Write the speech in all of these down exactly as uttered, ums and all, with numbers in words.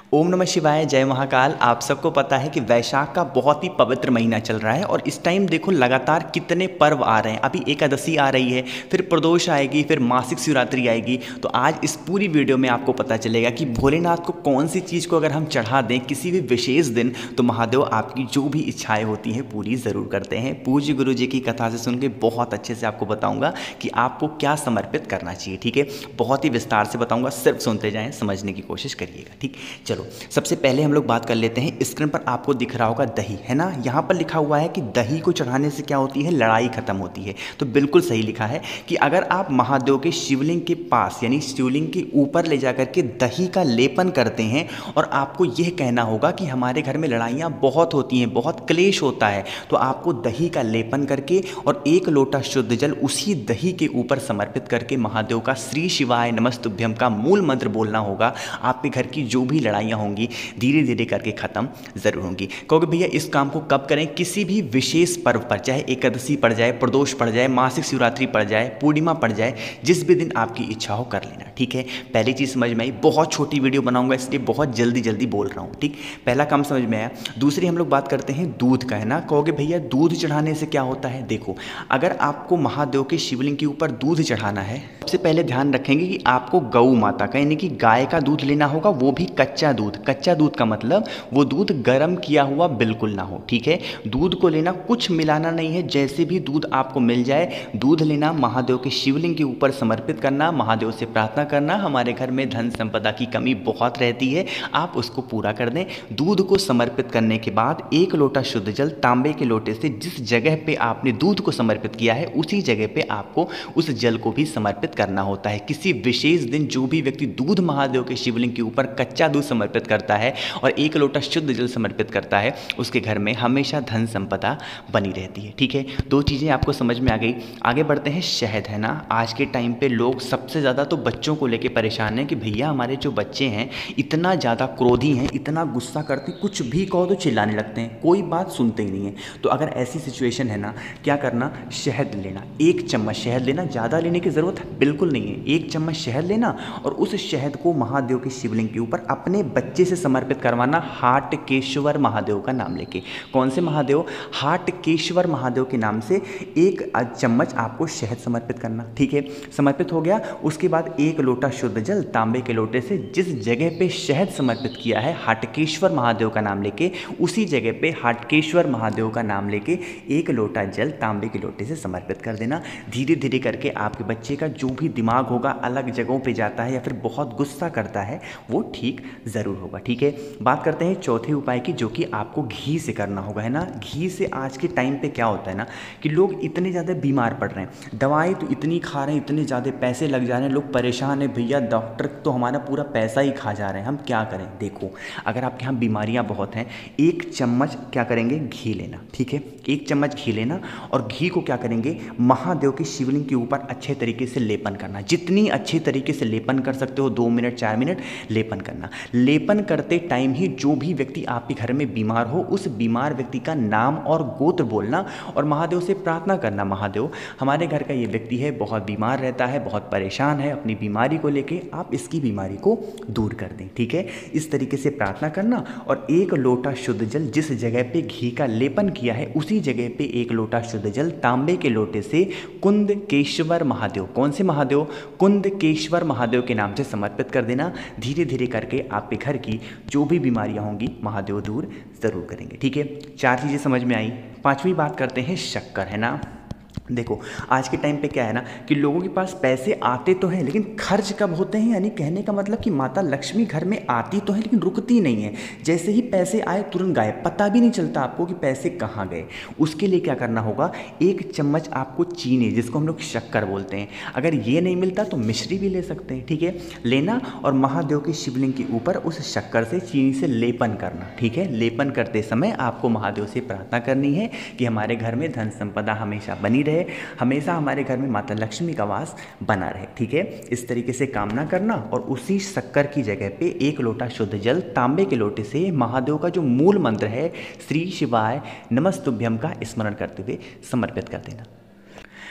ओम नमः शिवाय, जय महाकाल। आप सबको पता है कि वैशाख का बहुत ही पवित्र महीना चल रहा है और इस टाइम देखो लगातार कितने पर्व आ रहे हैं। अभी एकादशी आ रही है, फिर प्रदोष आएगी, फिर मासिक शिवरात्रि आएगी। तो आज इस पूरी वीडियो में आपको पता चलेगा कि भोलेनाथ को कौन सी चीज़ को अगर हम चढ़ा दें किसी भी विशेष दिन तो महादेव आपकी जो भी इच्छाएँ होती हैं पूरी ज़रूर करते हैं। पूज्य गुरु जी की कथा से सुन के बहुत अच्छे से आपको बताऊँगा कि आपको क्या समर्पित करना चाहिए। ठीक है, बहुत ही विस्तार से बताऊँगा, सिर्फ सुनते जाएँ, समझने की कोशिश करिएगा। ठीक, चलो सबसे पहले हम लोग बात कर लेते हैं। स्क्रीन पर आपको दिख रहा होगा दही, है ना। यहाँ पर लिखा हुआ है कि दही को चढ़ाने से क्या होती है, लड़ाई खत्म होती है। तो बिल्कुल सही लिखा है कि अगर आप महादेव के शिवलिंग के पास यानी शिवलिंग के ऊपर ले जाकर के दही का लेपन करते हैं और आपको यह कहना होगा कि हमारे घर में लड़ाइयाँ बहुत होती हैं, बहुत क्लेश होता है, तो आपको दही का लेपन करके और एक लोटा शुद्ध जल उसी दही के ऊपर समर्पित करके महादेव का श्री शिवाय नमस्तुभ्यम का मूल मंत्र बोलना होगा। आपके घर की जो भी लड़ाइयाँ होंगी धीरे धीरे करके खत्म जरूर होंगी। कहोगे भैया इस काम को कब करें? किसी भी विशेष पर्व पर, चाहे एकादशी पड़ जाए, प्रदोष पड़ जाए, मासिक शिवरात्रि पड़ जाए, पूर्णिमा पड़ जाए, जिस भी दिन आपकी इच्छा हो कर लेना। ठीक है, पहली चीज समझ में आई। बहुत छोटी वीडियो बनाऊंगा इसलिए बहुत जल्दी जल्दी बोल रहा हूँ। ठीक, पहला काम समझ में आया। दूसरी हम लोग बात करते हैं दूध का, है ना। कहोगे भैया दूध चढ़ाने से क्या होता है? देखो, अगर आपको महादेव के शिवलिंग के ऊपर दूध चढ़ाना है, सबसे पहले ध्यान रखेंगे कि आपको गौ माता का यानी कि गाय का दूध लेना होगा, वो भी कच्चा दूध। कच्चा दूध का मतलब वो दूध गर्म किया हुआ बिल्कुल ना हो। ठीक है, दूध को लेना, कुछ मिलाना नहीं है, जैसे भी दूध आपको मिल जाए दूध लेना, महादेव के शिवलिंग के ऊपर समर्पित करना, महादेव से प्रार्थना करना। हमारे घर में धन संपदा की कमी बहुत रहती है, आप उसको पूरा कर दें। दूध को समर्पित करने के बाद एक लोटा शुद्ध जल तांबे के लोटे से जिस जगह पे आपने दूध को समर्पित किया है उसी जगह पे आपको उस जल को भी समर्पित करना होता है। किसी विशेष दिन जो भी व्यक्ति दूध महादेव के शिवलिंग के ऊपर कच्चा दूध समर्पित करता है और एक लोटा शुद्ध जल समर्पित करता है, उसके घर में हमेशा धन संपदा बनी रहती है। ठीक है, दो चीज़ें आपको समझ में आ गई। आगे बढ़ते हैं। शहद, है ना। आज के टाइम पे लोग सबसे ज़्यादा तो बच्चों को लेके परेशान हैं कि भैया हमारे जो बच्चे हैं इतना ज़्यादा क्रोधी हैं, इतना गुस्सा करते हैं, कुछ भी कहो तो चिल्लाने लगते हैं, कोई बात सुनते ही नहीं है। तो अगर ऐसी सिचुएशन है ना, क्या करना, शहद लेना। एक चम्मच शहद लेना, ज़्यादा लेने की ज़रूरत बिल्कुल नहीं है। एक चम्मच शहद लेना और उस शहद को महादेव के शिवलिंग के ऊपर अपने बच्चे से समर्पित करवाना, हाटकेश्वर महादेव का नाम लेके। कौन से महादेव? हाटकेश्वर महादेव के नाम से एक चम्मच आपको शहद समर्पित करना। ठीक है, समर्पित हो गया। उसके बाद एक लोटा शुद्ध जल तांबे के लोटे से जिस जगह पे शहद समर्पित किया है हाटकेश्वर महादेव का नाम लेके, उसी जगह पे हाटकेश्वर महादेव का नाम लेके एक लोटा जल तांबे के लोटे से समर्पित कर देना। धीरे धीरे करके आपके बच्चे का जो भी दिमाग होगा अलग जगहों पे जाता है या फिर बहुत गुस्सा करता है, वो ठीक ज़रूर होगा। ठीक है, बात करते हैं चौथे उपाय की, जो कि आपको घी से करना होगा, है ना। घी से आज के टाइम पे क्या होता है ना कि लोग इतने ज़्यादा बीमार पड़ रहे हैं, दवाई तो इतनी खा रहे हैं, इतने ज़्यादा पैसे लग जा रहे हैं, लोग परेशान हैं, भैया डॉक्टर तो हमारा पूरा पैसा ही खा जा रहे हैं, हम क्या करें। देखो, अगर आपके यहाँ बीमारियाँ बहुत हैं, एक चम्मच क्या करेंगे, घी लेना। ठीक है, एक चम्मच घी लेना और घी को क्या करेंगे, महादेव के शिवलिंग के ऊपर अच्छे तरीके से लेपन करना। जितनी अच्छे तरीके से लेपन कर सकते हो, दो मिनट चार मिनट लेपन करना। लेपन करते टाइम ही जो भी व्यक्ति आपके घर में बीमार हो उस बीमार व्यक्ति का नाम और गोत्र बोलना और महादेव से प्रार्थना करना, महादेव हमारे घर का ये व्यक्ति है, बहुत बीमार रहता है, बहुत परेशान है, अपनी बीमारी को लेके आप इसकी बीमारी को दूर कर दें। ठीक है, इस तरीके से प्रार्थना करना और एक लोटा शुद्ध जल जिस जगह पे घी का लेपन किया है उसी जगह पे एक लोटा शुद्ध जल तांबे के लोटे से कुंदकेश्वर महादेव, कौन से महादेव, कुंदकेश्वर महादेव के नाम से समर्पित कर देना। धीरे धीरे करके आपके घर की जो भी बीमारियां होंगी महादेव दूर जरूर करेंगे। ठीक है, चार चीज़ें समझ में आई। पांचवी बात करते हैं शक्कर, है ना। देखो, आज के टाइम पे क्या है ना कि लोगों के पास पैसे आते तो हैं लेकिन खर्च कब होते हैं, यानी कहने का मतलब कि माता लक्ष्मी घर में आती तो है लेकिन रुकती नहीं है। जैसे ही पैसे आए तुरंत गायब, पता भी नहीं चलता आपको कि पैसे कहाँ गए। उसके लिए क्या करना होगा, एक चम्मच आपको चीनी, जिसको हम लोग शक्कर बोलते हैं, अगर ये नहीं मिलता तो मिश्री भी ले सकते हैं। ठीक है, लेना और महादेव के शिवलिंग के ऊपर उस शक्कर से, चीनी से लेपन करना। ठीक है, लेपन करते समय आपको महादेव से प्रार्थना करनी है कि हमारे घर में धन संपदा हमेशा बनी रहे, हमेशा हमारे घर में माता लक्ष्मी का वास बना रहे। ठीक है, इस तरीके से कामना करना और उसी शक्कर की जगह पे एक लोटा शुद्ध जल तांबे के लोटे से महादेव का जो मूल मंत्र है श्री शिवाय नमस्तुभ्यम का स्मरण करते हुए समर्पित कर देना।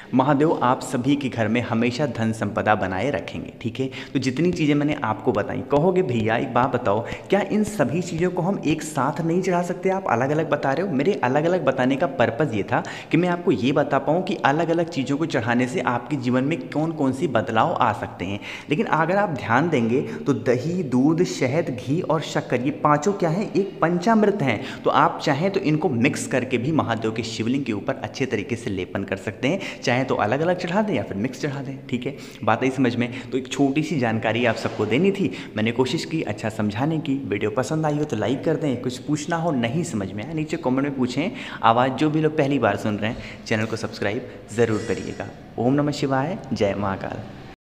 महादेव आप सभी के घर में हमेशा धन संपदा बनाए रखेंगे। ठीक है, तो जितनी चीज़ें मैंने आपको बताई, कहोगे भैया एक बात बताओ, क्या इन सभी चीज़ों को हम एक साथ नहीं चढ़ा सकते? आप अलग अलग बता रहे हो। मेरे अलग अलग बताने का पर्पज़ ये था कि मैं आपको ये बता पाऊँ कि अलग अलग चीज़ों को चढ़ाने से आपके जीवन में कौन कौन सी बदलाव आ सकते हैं। लेकिन अगर आप ध्यान देंगे तो दही, दूध, शहद, घी और शक्कर, ये पांचों क्या है, एक पंचामृत हैं। तो आप चाहें तो इनको मिक्स करके भी महादेव के शिवलिंग के ऊपर अच्छे तरीके से लेपन कर सकते हैं। चाहे तो अलग अलग चढ़ा दें या फिर मिक्स चढ़ा दें। ठीक है, बात आई समझ में? तो एक छोटी सी जानकारी आप सबको देनी थी, मैंने कोशिश की अच्छा समझाने की। वीडियो पसंद आई हो तो लाइक कर दें, कुछ पूछना हो नहीं समझ में आया नीचे कमेंट में पूछें। आवाज़ जो भी लोग पहली बार सुन रहे हैं, चैनल को सब्सक्राइब ज़रूर करिएगा। ओम नमः शिवाय, जय महाकाल।